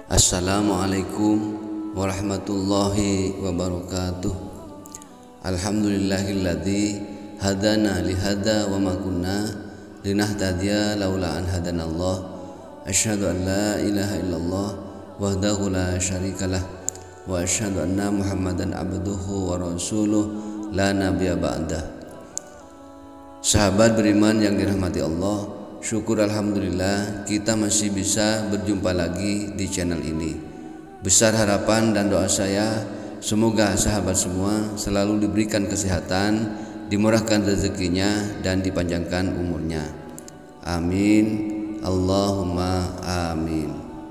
Assalamualaikum warahmatullahi wabarakatuh. Alhamdulillahilladzi hadana lihada wa ma kunna linahtadiya laula an hadanallah. Asyhadu an la ilaha illallah wahdahu la syarikalah wa asyhadu anna Muhammadan abduhu wa rasuluh la nabiyya ba'dah. Sahabat beriman yang dirahmati Allah, syukur alhamdulillah kita masih bisa berjumpa lagi di channel ini. Besar harapan dan doa saya, semoga sahabat semua selalu diberikan kesehatan, dimurahkan rezekinya dan dipanjangkan umurnya. Amin. Allahumma amin.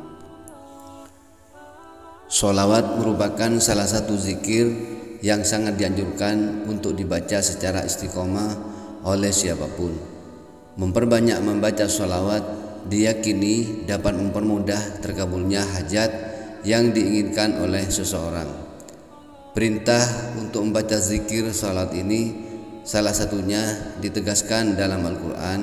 Sholawat merupakan salah satu zikir yang sangat dianjurkan untuk dibaca secara istiqomah oleh siapapun. Memperbanyak membaca sholawat diyakini dapat mempermudah terkabulnya hajat yang diinginkan oleh seseorang. Perintah untuk membaca zikir sholawat ini salah satunya ditegaskan dalam Al-Quran.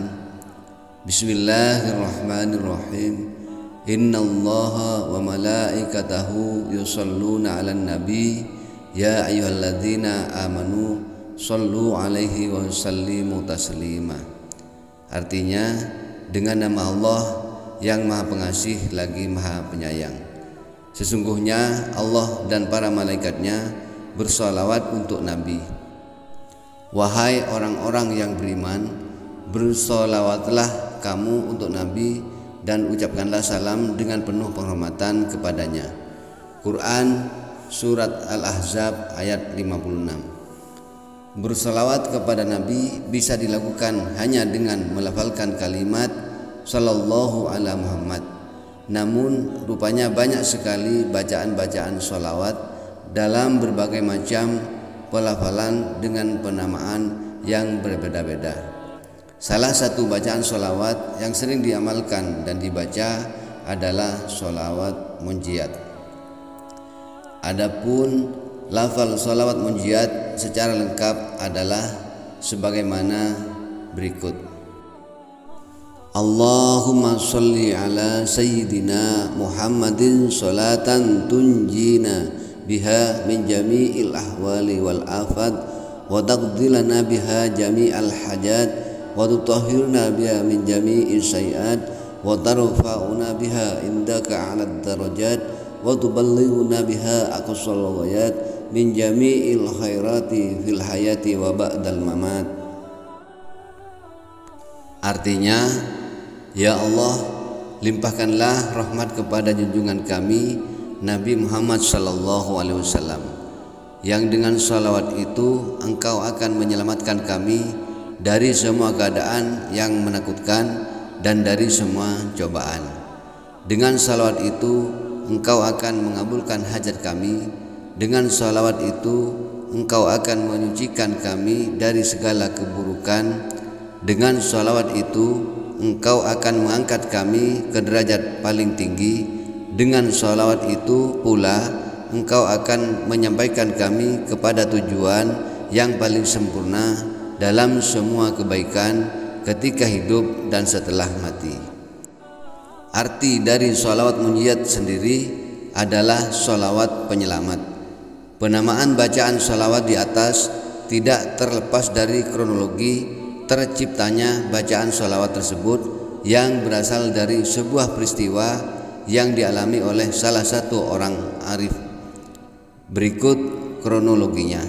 Bismillahirrahmanirrahim. Innallaha wa malaikatahu yusholluna 'alan nabi ya ayyuhalladzina amanu shollu 'alaihi wa sallimu taslima. Artinya, dengan nama Allah yang Maha Pengasih lagi Maha Penyayang. Sesungguhnya Allah dan para malaikatnya bersolawat untuk Nabi. Wahai orang-orang yang beriman, bersolawatlah kamu untuk Nabi dan ucapkanlah salam dengan penuh penghormatan kepadanya. Quran Surat Al-Ahzab ayat 56. Bersalawat kepada Nabi bisa dilakukan hanya dengan melafalkan kalimat Sallallahu ala Muhammad. Namun rupanya banyak sekali bacaan-bacaan sholawat dalam berbagai macam pelafalan dengan penamaan yang berbeda-beda. Salah satu bacaan sholawat yang sering diamalkan dan dibaca adalah sholawat munjiat. Adapun lafal sholawat munjiat secara lengkap adalah sebagaimana berikut. Allahumma sholli ala sayyidina Muhammadin sholatan tunjina biha min jami'il ahwali wal afat wa taqdilana biha jami'al hajat wa tutahhirna biha min jami'is sayiat wa tarfa'una biha indaka 'alad darajat wa tuballighuna biha aqsal ghayat min jami'il khairati fil hayati wa ba'dal mamat. Artinya, ya Allah, limpahkanlah rahmat kepada junjungan kami Nabi Muhammad sallallahu alaihi wasallam, yang dengan salawat itu engkau akan menyelamatkan kami dari semua keadaan yang menakutkan dan dari semua cobaan. Dengan salawat itu engkau akan mengabulkan hajat kami. Dengan salawat itu engkau akan menyucikan kami dari segala keburukan. Dengan salawat itu engkau akan mengangkat kami ke derajat paling tinggi. Dengan salawat itu pula engkau akan menyampaikan kami kepada tujuan yang paling sempurna dalam semua kebaikan ketika hidup dan setelah mati. Arti dari salawat munjiat sendiri adalah salawat penyelamat. Penamaan bacaan salawat di atas tidak terlepas dari kronologi terciptanya bacaan salawat tersebut yang berasal dari sebuah peristiwa yang dialami oleh salah satu orang arif. Berikut kronologinya.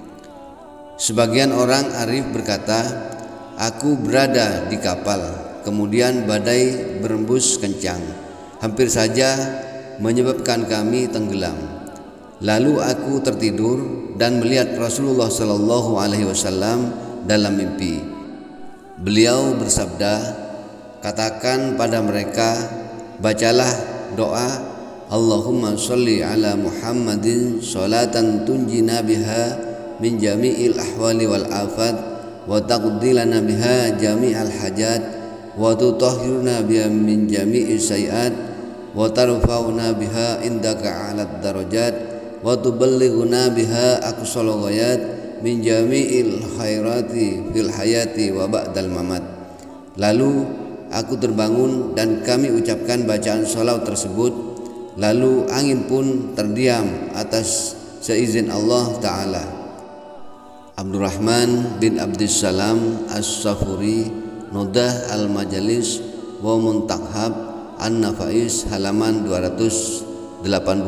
Sebagian orang arif berkata, aku berada di kapal, kemudian badai berembus kencang, hampir saja menyebabkan kami tenggelam. Lalu aku tertidur dan melihat Rasulullah sallallahu alaihi wasallam dalam mimpi. Beliau bersabda, katakan pada mereka, bacalah doa Allahumma sholli ala Muhammadin sholatan tunjina biha min jami'il ahwali wal afat wa taqdilana biha jami'al hajat wa tutahhiruna biha min jami'is sayiat wa tarfa'una biha indaka 'alad darajat wa tuballighuna biha aqsal ghayat min jami'il khairati fil hayati wa ba'dal mamat. Lalu aku terbangun dan kami ucapkan bacaan sholawat tersebut lalu angin pun terdiam atas seizin Allah Ta'ala. Abdurrahman bin Abdissalam As-Safuri, Nodah Al-Majalis wa Muntakhab An-Nafais, halaman 284.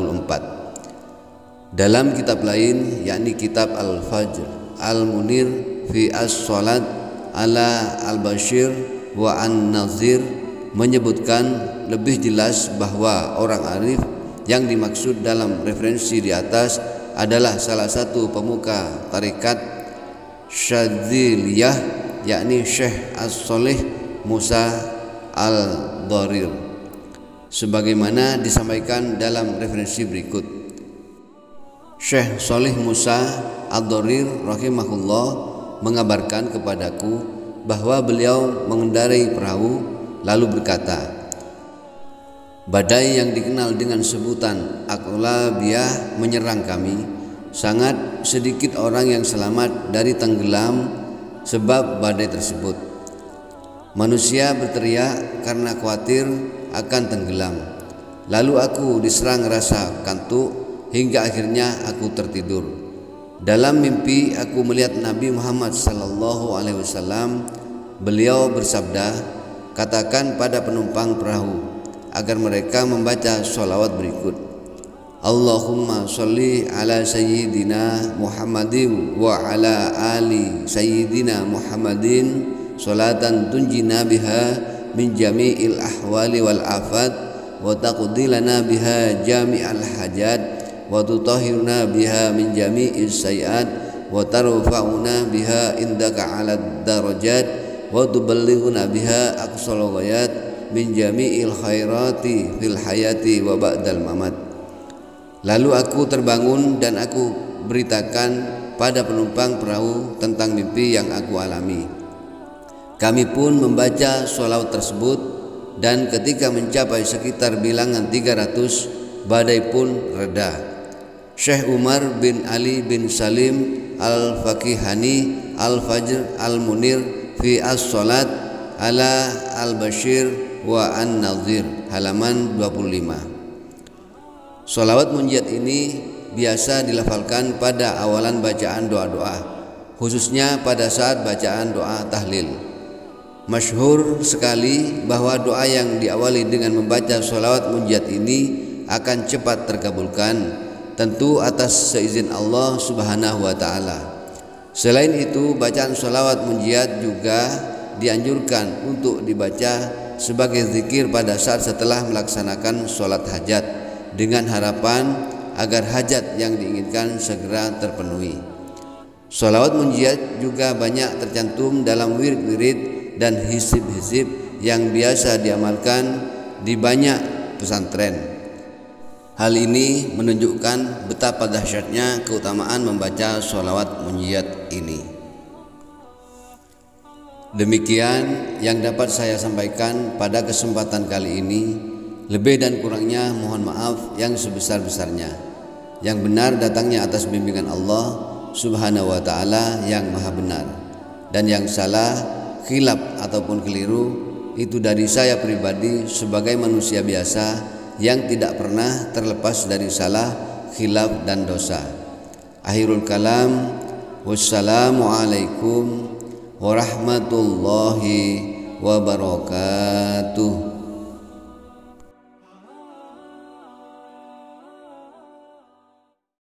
Dalam kitab lain, yakni kitab Al-Fajr Al-Munir fi As-Salat ala Al-Bashir wa An-Nazir, menyebutkan lebih jelas bahwa orang arif yang dimaksud dalam referensi di atas adalah salah satu pemuka tarekat Syadziliyah, yakni Syekh As-Sholih Musa Al-Dharir, sebagaimana disampaikan dalam referensi berikut. Syekh Sholih Musa Al-Dharir rahimahullah mengabarkan kepadaku bahwa beliau mengendarai perahu lalu berkata, badai yang dikenal dengan sebutan Aqlabiyah menyerang kami. Sangat sedikit orang yang selamat dari tenggelam sebab badai tersebut. Manusia berteriak karena khawatir akan tenggelam. Lalu aku diserang rasa kantuk hingga akhirnya aku tertidur. Dalam mimpi aku melihat Nabi Muhammad SAW. Beliau bersabda, katakan pada penumpang perahu agar mereka membaca sholawat berikut. Allahumma sholli ala sayyidina Muhammadin wa ala ali sayyidina Muhammadin sholatan tunjina biha min jami'il ahwali wal afat wa taqdilana biha jami'al hajat wa tutahhiruna biha min jami'is sayiat wa tarfa'una biha indaka 'alad darajat wa tuballighuna biha aqsal ghayat min jami'il khairati fil hayati wa ba'dal mamat. Lalu aku terbangun dan aku beritakan pada penumpang perahu tentang mimpi yang aku alami. Kami pun membaca sholawat tersebut, dan ketika mencapai sekitar bilangan 300, badai pun reda. Syekh Umar bin Ali bin Salim Al-Faqihani Al-Fajr Al-Munir fi As-Salat ala Al-Bashir wa An-Nazir, halaman 25. Sholawat munjiat ini biasa dilafalkan pada awalan bacaan doa-doa, khususnya pada saat bacaan doa tahlil. Masyhur sekali bahwa doa yang diawali dengan membaca sholawat munjiat ini akan cepat terkabulkan, tentu atas seizin Allah Subhanahu wa Ta'ala. Selain itu, bacaan sholawat munjiat juga dianjurkan untuk dibaca sebagai zikir pada saat setelah melaksanakan sholat hajat, dengan harapan agar hajat yang diinginkan segera terpenuhi. Sholawat munjiat juga banyak tercantum dalam wirid-wirid dan hizib-hizib yang biasa diamalkan di banyak pesantren. Hal ini menunjukkan betapa dahsyatnya keutamaan membaca sholawat munjiat ini. Demikian yang dapat saya sampaikan pada kesempatan kali ini. Lebih dan kurangnya mohon maaf yang sebesar-besarnya. Yang benar datangnya atas bimbingan Allah Subhanahu wa Ta'ala yang maha benar, dan yang salah, khilaf ataupun keliru itu dari saya pribadi sebagai manusia biasa yang tidak pernah terlepas dari salah, khilaf dan dosa. Akhirul kalam, wassalamualaikum warahmatullahi wabarakatuh.